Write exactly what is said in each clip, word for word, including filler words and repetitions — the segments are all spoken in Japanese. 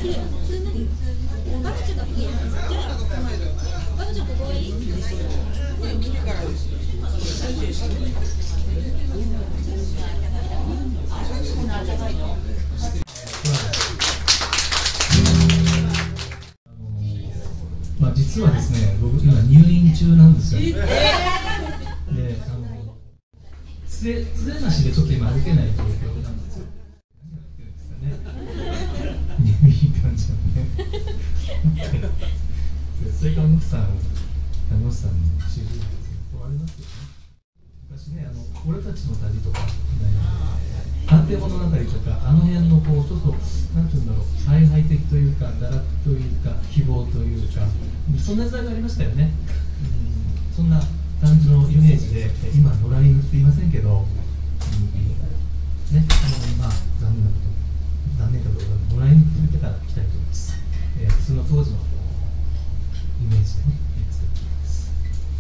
まあ実はですね、僕今入院中なんですよ。で、あの杖杖なしでちょっと今歩けない状況なんですよ。入院患者ね。それ看護師さん、看護師さんに主治医怒られますよね。昔ね、あの俺たちの旅とか、探偵物語とか、あの辺のこうちょっとなんていうんだろう、采配的というか、堕落というか、希望というか、そんな時代がありましたよね。うん、そんな感じのイメージで、今野良犬って言いませんけど、うん、ね、あのまあ残念なこと、残念かどうか野良犬って言ってから来たいと思います。えー、その当時のイメージでね、作っています。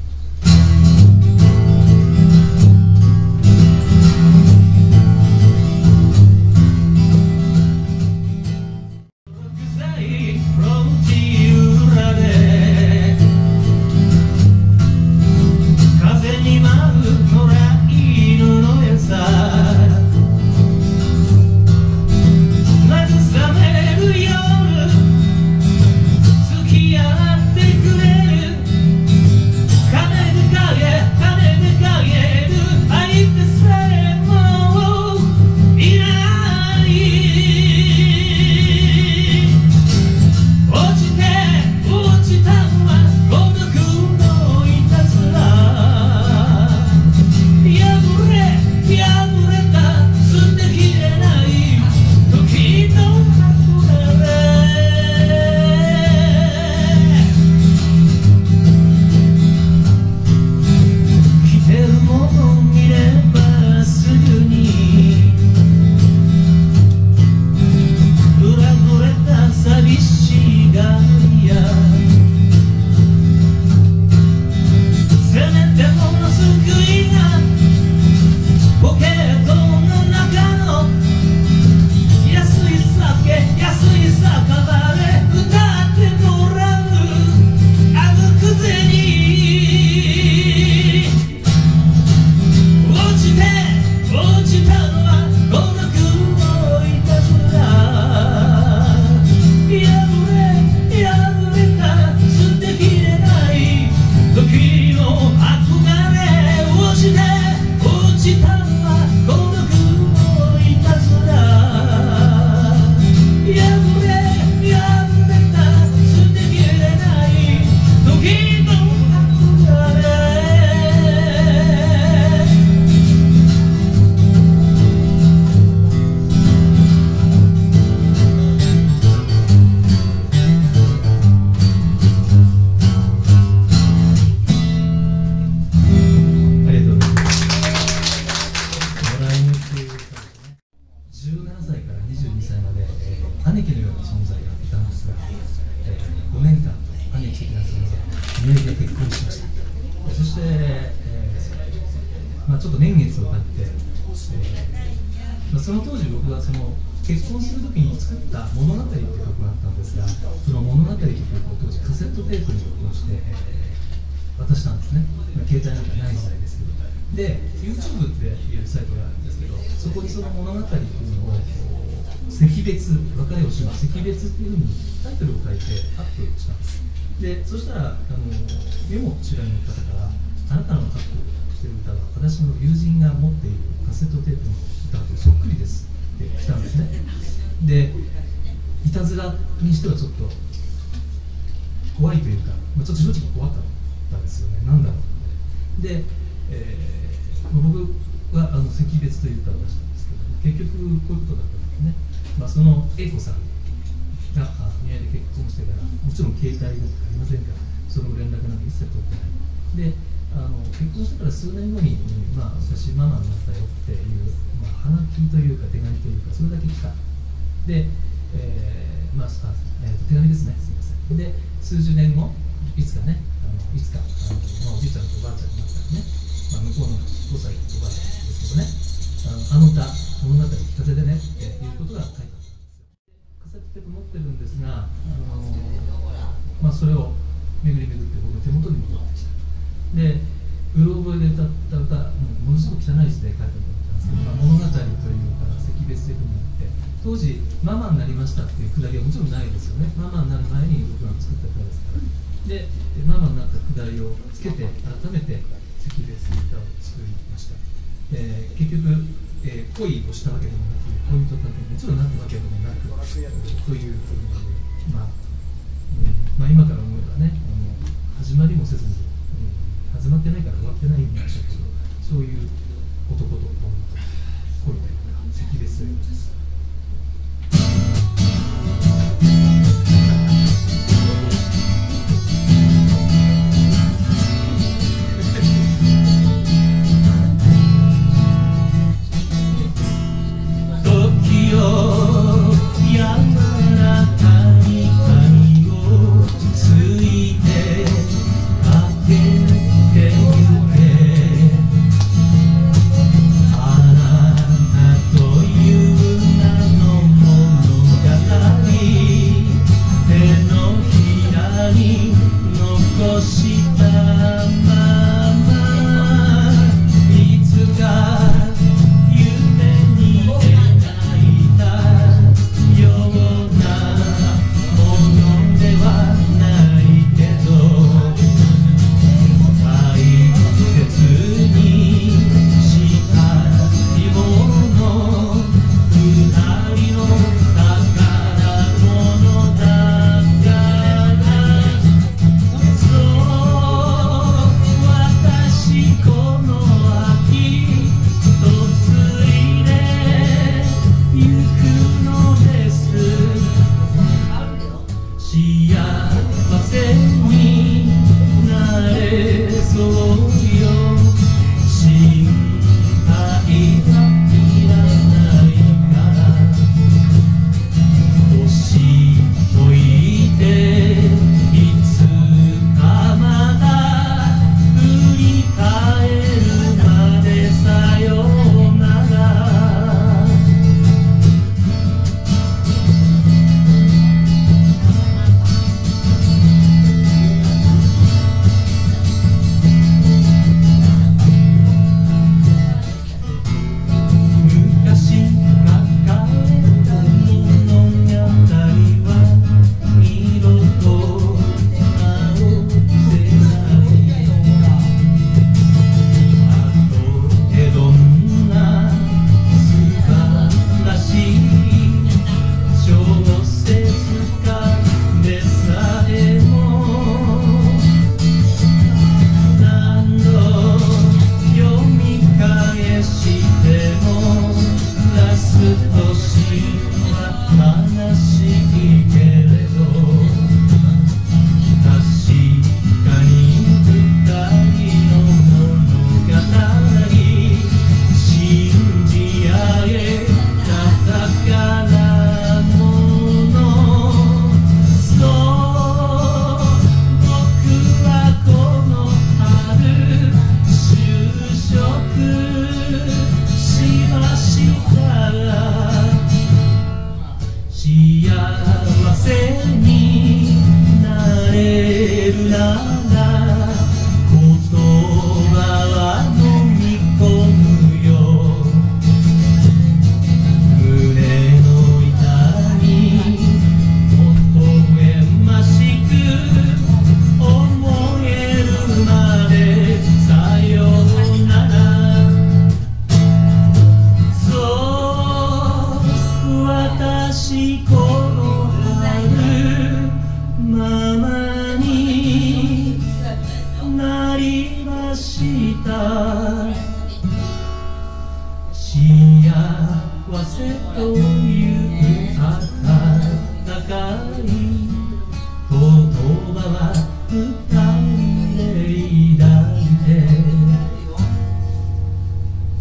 兄貴のような存在がいたんですが、えー、ごねんかん兄貴的な存在、メールで結婚しました。そして、えーまあ、ちょっと年月を経って、えーまあ、その当時僕はその結婚するときに作った物語という曲があったんですが、その物語という曲を当時カセットテープに録音して、えー、渡したんですね。まあ、携帯なんかない時代ですけど。で、YouTube っていうサイトがあるんですけど、そこにその物語というのを惜別、別れをします惜別っていうふうにタイトルを書いてアップしたんです。で、そしたらあの目も知らない方から、あなたのアップしている歌は私の友人が持っているカセットテープの歌とそっくりですって来たんですね。で、いたずらにしてはちょっと怖いというか、まあ、ちょっと正直怖かったですよね。なんだろう。で、えー、僕はあの惜別という歌を出したんですけど、結局こういうことだったんですね。まあ、その A 子さんが宮で結婚してから、もちろん携帯なんかありませんから、その連絡なんか一切取ってない。で、あの結婚してから数年後に、まあ、私、ママになったよっていう、まあ、はがきというか、手紙というか、それだけ来た。で、えーまあえー、と手紙ですね、すみません。で、数十年後、いつかね、あのいつかあの、まあ、おじいちゃんとおばあちゃんになったらね、まあ、向こうのごさいのおばあちゃんですけどね、あのあの歌、物語聞かせてねっていうことが書いてあったんですよ。カセットテープ持思ってるんですが、あのまあ、それを巡り巡って僕の手元に戻ってきた。でうろ覚えで歌った歌、ものすごく汚い字で書いた歌だったんですけど、まあ、物語というか惜別というふうになって、当時ママになりましたっていうくだりはもちろんないですよね。ママになる前に僕が作った歌ですから。でママになったくだりをつけて改めて惜別歌を作りました。えー、結局、えー、恋をしたわけでもなく、恋人だってもちろんなるわけでもなくという、まあ、うんまあ、今から思えばね、あの始まりもせずに、うん、始まってないから終わってないんでしょうけど、そういう男と女と恋というか惜別ということです。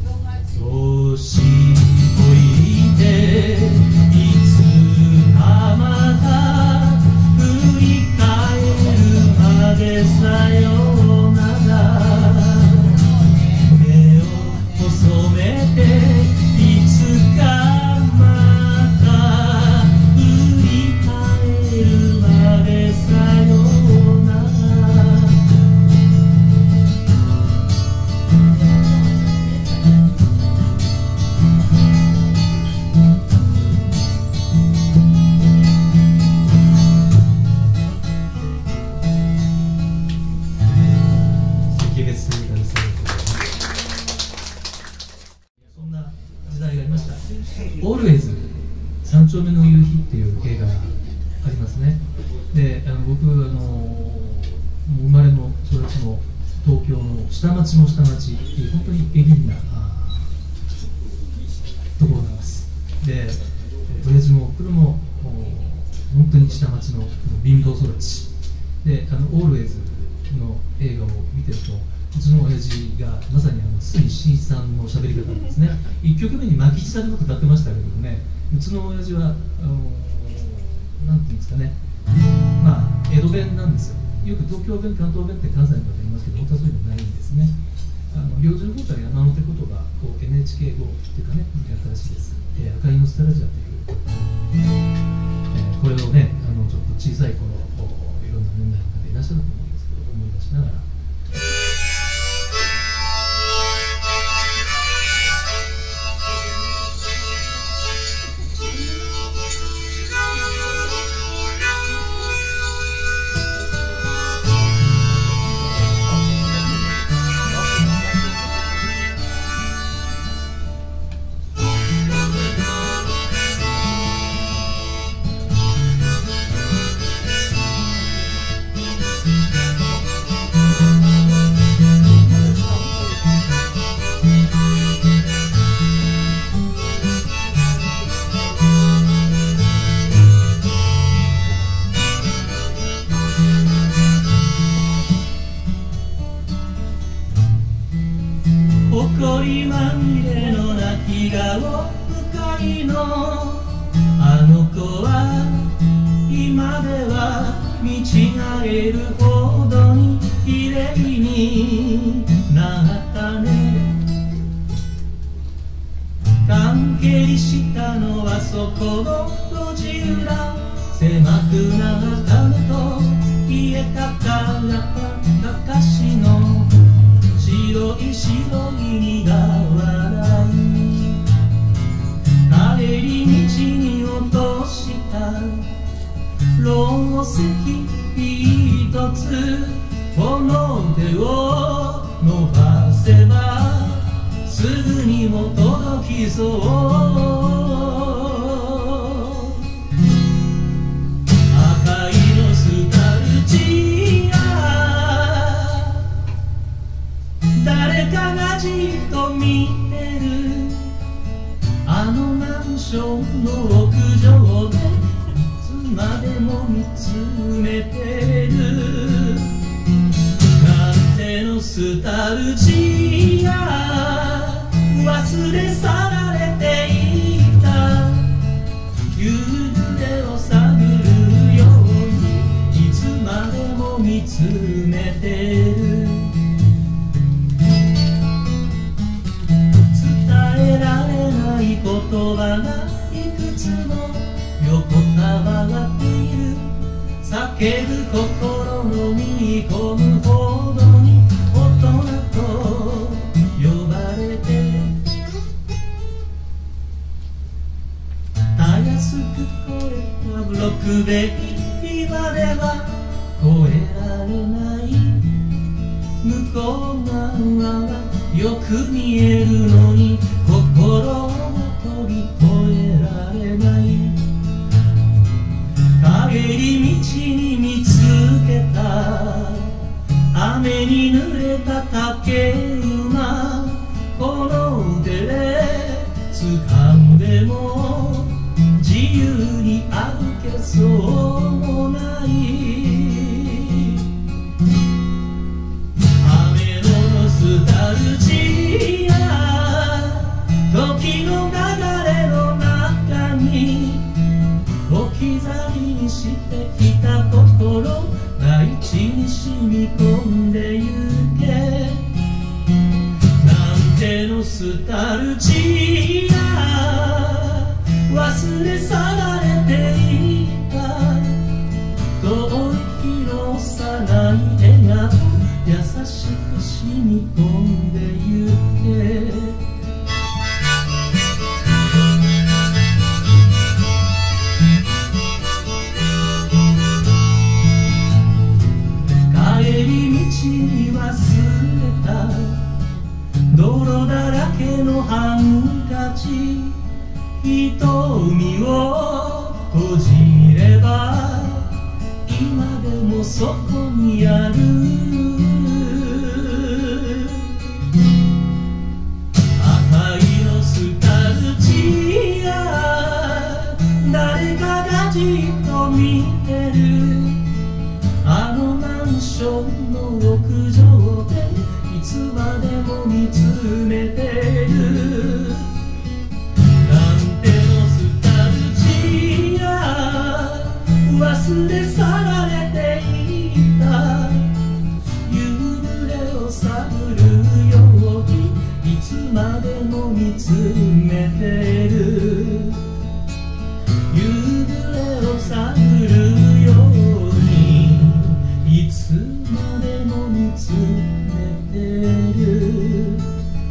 年老いていつか丁目の夕日」っていう映画がありますね。で、あの僕あの生まれも育ちも東京の下町の下町っていう本当に下品なところなんです。で、親父も僕も本当に下町の貧乏育ちで、あのオールウェイズの映画を見てると、うちの親父がまさにあの堤真一さんの喋り方なんですね。いっきょくめに牧地さんのこと歌ってましたけどもね、うちの親父はあのなんていうんですかね、まあ江戸弁なんですよ。よく東京弁、関東弁って関西の方言いますけど、本当はそういうのないんですね。あの標準語から山手言葉を エヌエイチケー 語っていうかね、やったらしいです。えー、赤いノスタルジアっていう、えー、これをね、あのちょっと小さい頃いろんな年代の方いらっしゃると思うんですけど、思い出しながら。 埃まみれの泣き顔深いのあの子は今では見違えるほどに綺麗になったね。関係したのはそこの路地裏、狭くなったねと消えかかったかかしの白い白い苦笑い、帰り道に落としたろう石一つ、この手を伸ばせばすぐにも届きそう。赤いノスタルジア、誰かがじっと見てるあのマンションの屋上でいつまでも見つめてる。なんてノスタルジア、忘れ去られていた夕暮れを探るようにいつまでも見つめてる。言葉がいくつも横たわっている、叫ぶ心の見込むほどに大人と呼ばれて、たやすく越えたブロック塀、今では越えられない。向こう側はよく見えるのに心を飛び越えられない。帰り道に見つけた雨に濡れた竹馬、この手で掴んでも自由に歩けそうもない。雨のノスタルジア、時の流れの中に置き去りにしてきた心、大地に染み込んでゆけ。なんてノスタルジア、忘れ去られていた遠い日の幼い笑顔、優しく染み込んでゆけ。帰り道に忘れた泥だらけのハンカチ、瞳をそこにある赤いノスタルジア、誰かがじっと見てるあのマンションの屋上でいつまでも見つめてるなんてノスタルジア、忘れ去られていた夕暮れを探るようにいつまでも見つめてる夕暮れを探るようにいつまでも見つめてる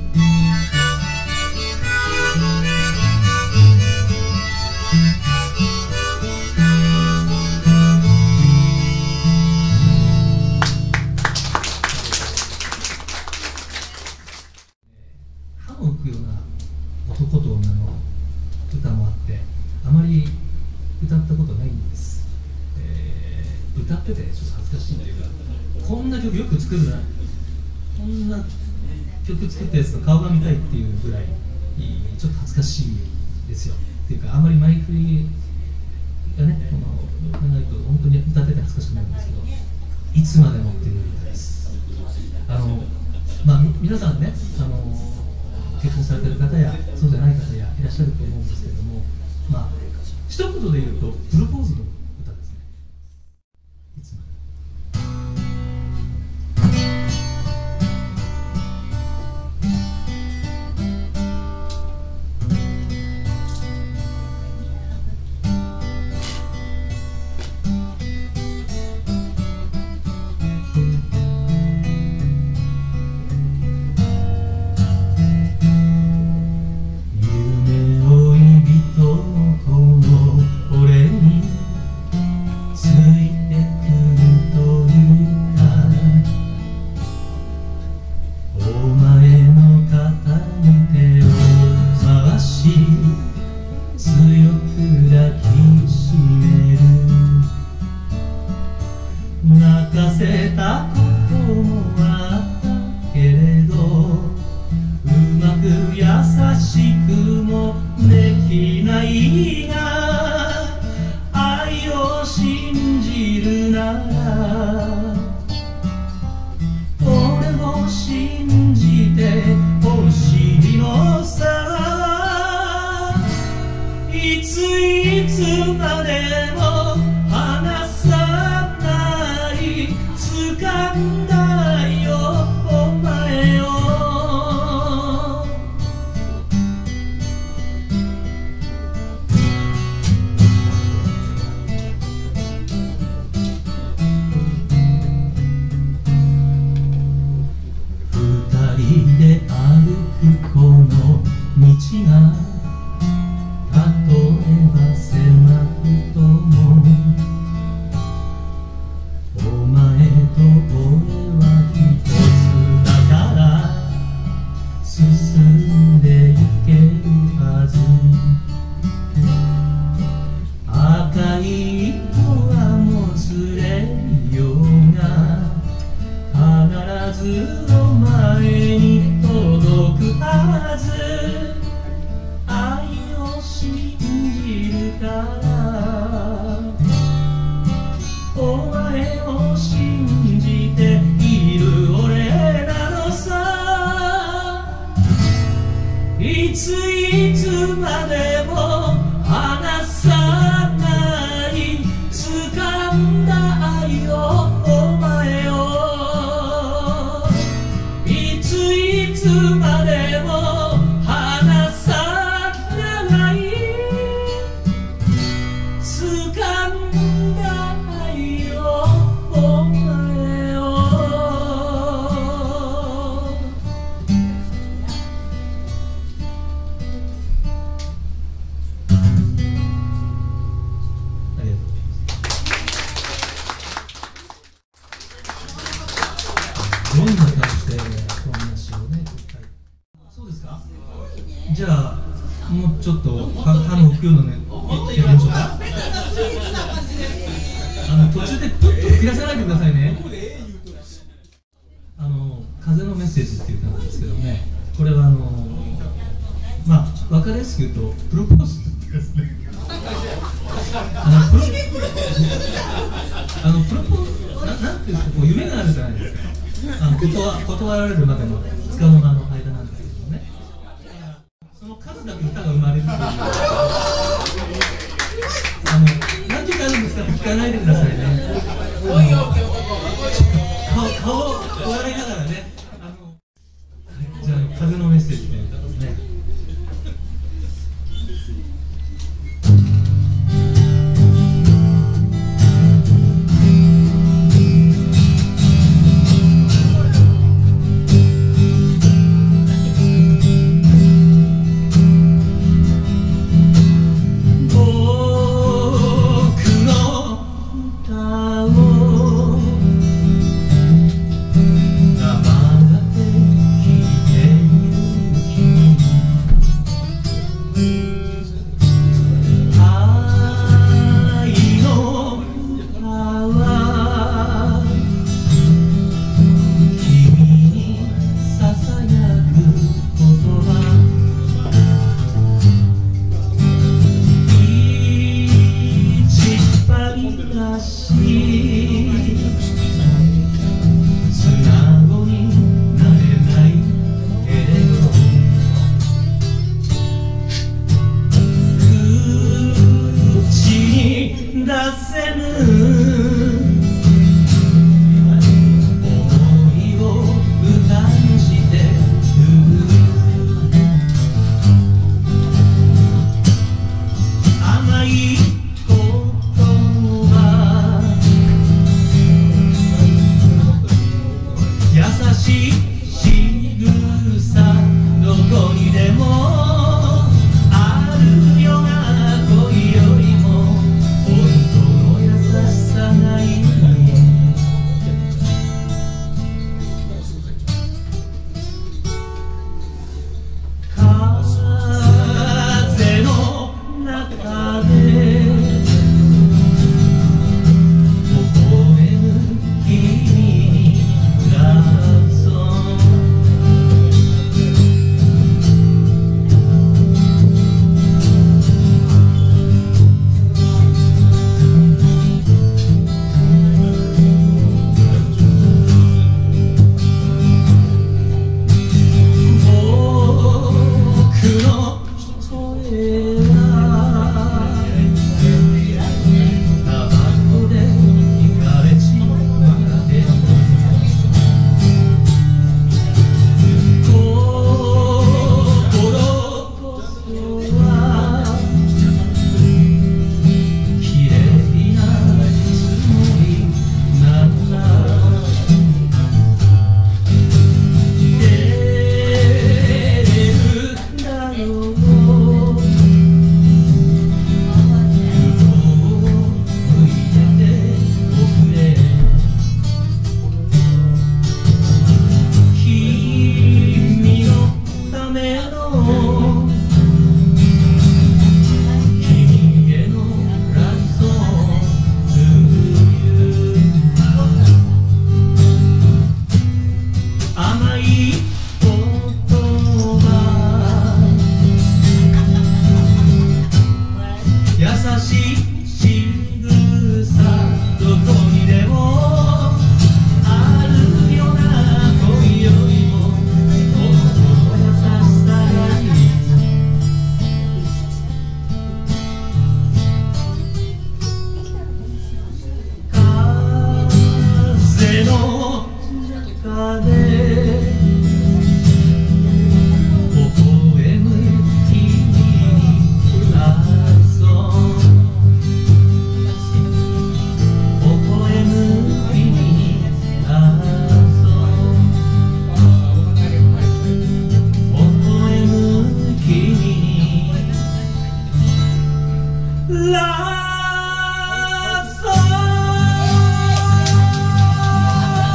歯を浮くような男と女の歌もあってあまり歌ったことないんです、えー、歌っててちょっと恥ずかしいというかこんな曲よく作るなこんな曲作ったやつの顔が見たいっていうぐらいちょっと恥ずかしいですよっていうかあんまり前振りがねこの長いと本当に歌ってて恥ずかしくなるんですけどいつまでもっていう歌ですあのまあ皆さんねあの結婚されてる方やそうじゃない方やいらっしゃると思うんですけれどもまあ一言で言うとプロポーズの歌ですねいつまで泣かせたこともあったけれどうまく優しくもできないが愛を信じるなら俺も信じてほしいのさいついつまでも離さない掴んだよお前を二人で歩くこの道が例えば狭くともお前と俺は一つだから進んでいけるはず赤い糸はもつれようが必ずお前に届くはず愛を信じるからお前を信じている俺なのさいついつまでも離さない掴んだ愛をお前をいついつまでも離さない掴んだ愛をお前をありがとうございますどんな感じでお話をねそうですかじゃあもうちょっと歯の浮くようなねやりましょうかあの途中でプッと切らさないでくださいね。あの風のメッセージっていう歌なんですけどね、これはあのまあ分かりやすく言うとプロポーズですね。あのプロあのプロポーズななんていうんですか、こう夢があるじゃないですか。あの断断られるまでのつかの間の間なんですけどね。その数だけ歌が生まれるという。あの何時間あるんですかって聞かないでくださいね。顔顔を笑いながらね。あの、はい、じゃあ風のメッセージで歌ですね。 La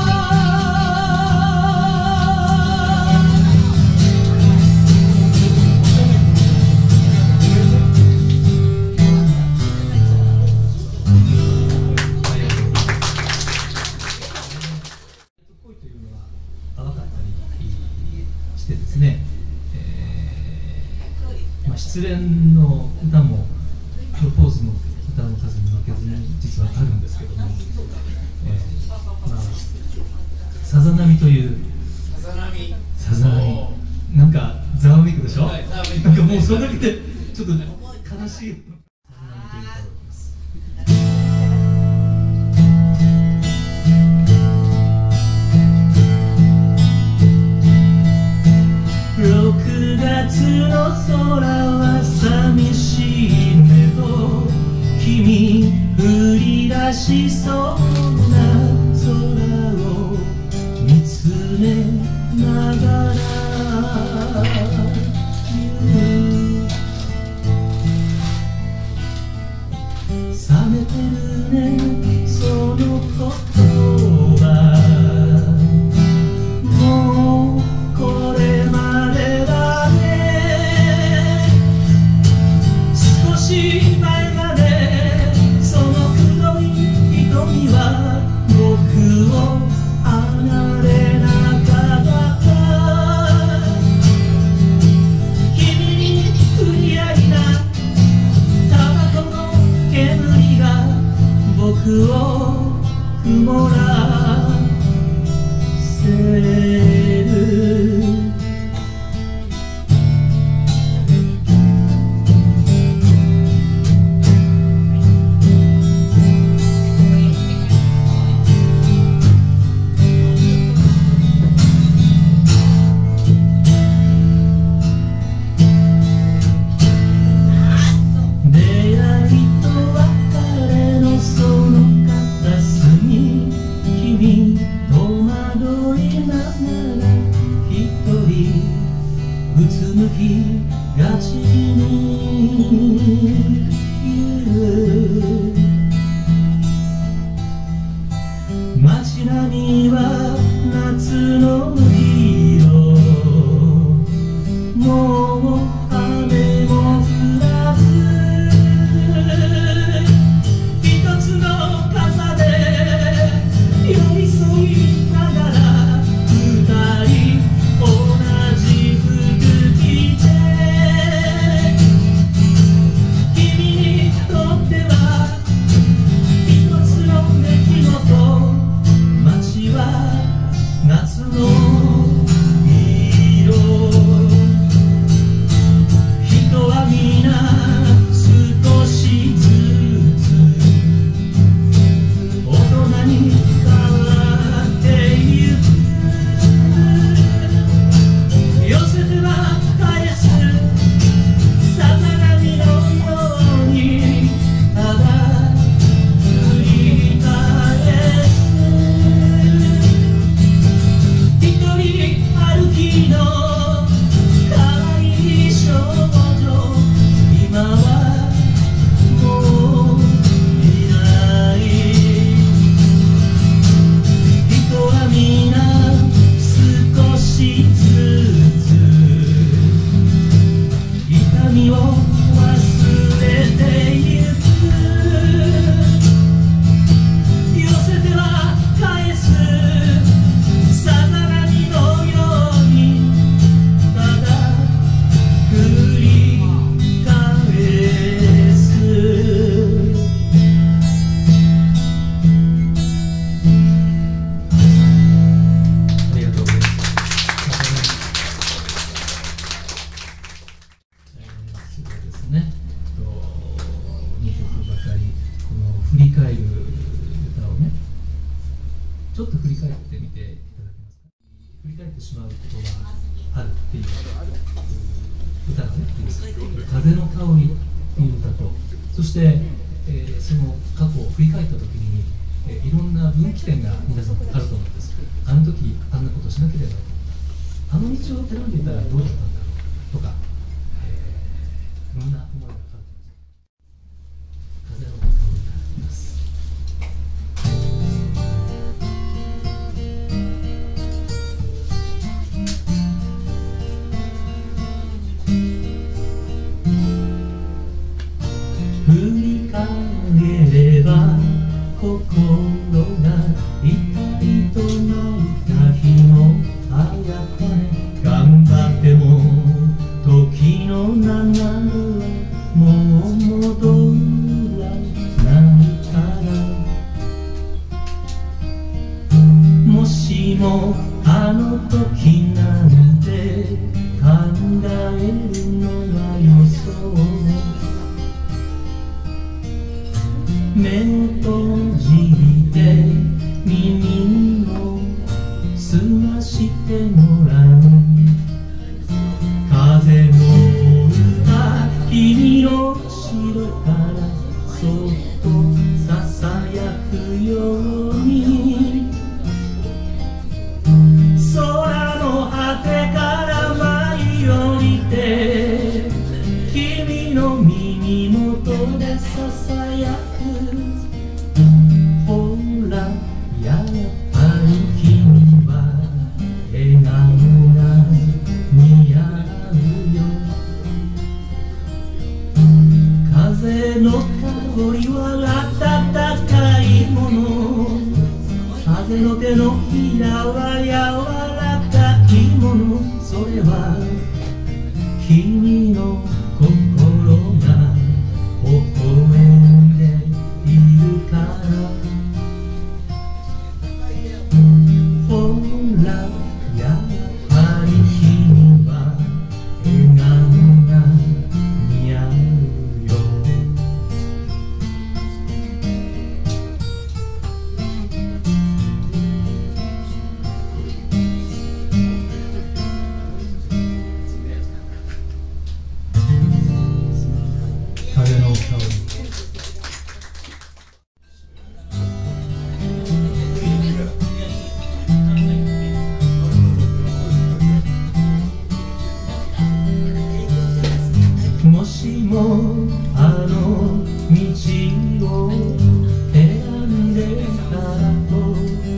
失恋の歌もプロポーズの歌の数に負けずに実はあるんですけども、えーまあ、さざ波というさざ波なんかざわめくでしょ、はい、なんかもうそれだけでちょっと悲しい。 ろくがつの空は寂しいねと君降り出しそうな空を見つめながら冷めてるねその言葉もうこれまでだね少し前までその黒い瞳は僕を離れなかった君に降り合いなタバコの煙が僕を曇らせるうつむきがちにいる街並みは夏の色もう雨も降らず一つの傘で寄り添いながら二人同じ服着て君にとっては一つの出来事街は夏の色人は皆少しずつ大人に変わってゆく寄せては返すさざ波のようにただ繰り返す一人歩きの可愛い少女今はもういない人は皆少しずつ痛みを忘れてゆく寄せては返すさざ波のようにただ繰り返すありがとうございます。そうですね。にきょくばかりこの振り返る歌をね、ちょっと振り返ってみていただけますか。振り返ってしまうことがあるっていう歌がね、風の香りっていう歌と、そして、えーその過去を振り返った時に、えーいろんな分岐点が皆さんあると思うんです。あの時あんなことしなければよかった、あの道を選んでいたらどうだったんだろうとか、えーいろんな思いがあると思います。風の香りがあります。 振り返れば心が痛いと泣いた日のあやかね頑張っても時の流れもあの時なんて考えるのはよそう目を閉じて耳を澄ましてごらん風の歌君の後ろからそっとささやくように空の果てから舞い降りて君の耳元でささやくほらやっぱり君は笑顔が似合うよ風の香りは暖かいもの風の手のひらは柔らかいものそれは君の心が微笑んでいるからほらやっぱり君は笑顔が似合うよ風の香りもしもあの道を選んでたらと、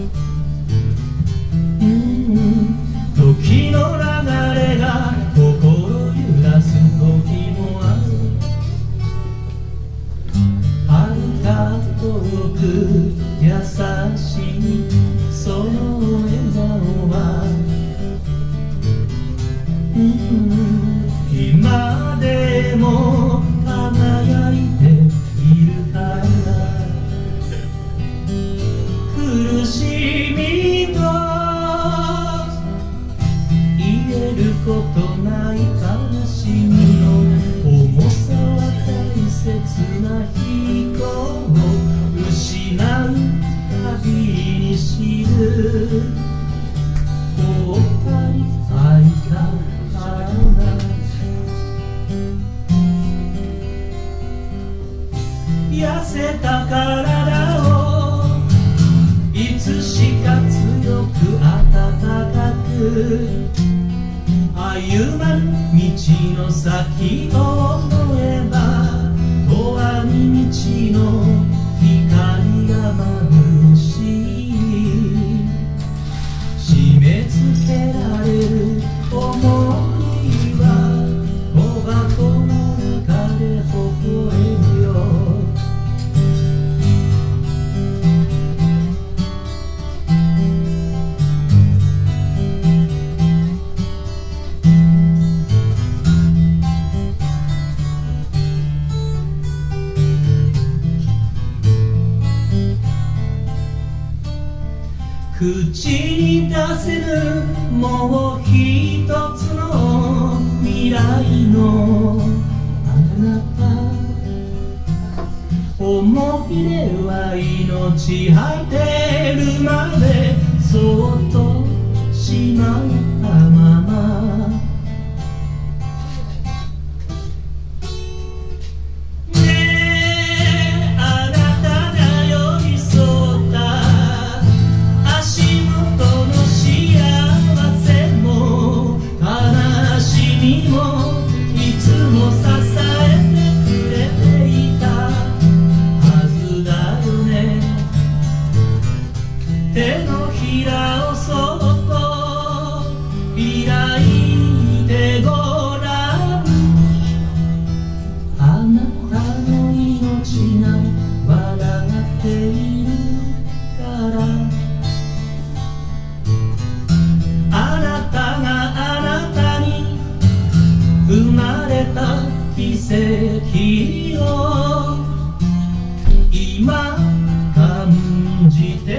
うん、時の流れが心揺らす時もあるあった遠く優しいその笑顔は、うん今でも輝いているから苦しみと言えることない悲しみの重さは大切な人を失うたびに知るぽっかり開いた花痩せた体をいつしか強く温かく歩まぬ道の先を思えば永遠に道の光が眩しい締め付けられる想いは小箱の中で微笑むよ口に出せぬもう一つの未来のあなた思い出は命果てるまでそっとしまったまま手のひらをそっと開いてごらんあなたの命が笑っているからあなたがあなたに生まれた奇跡を今感じて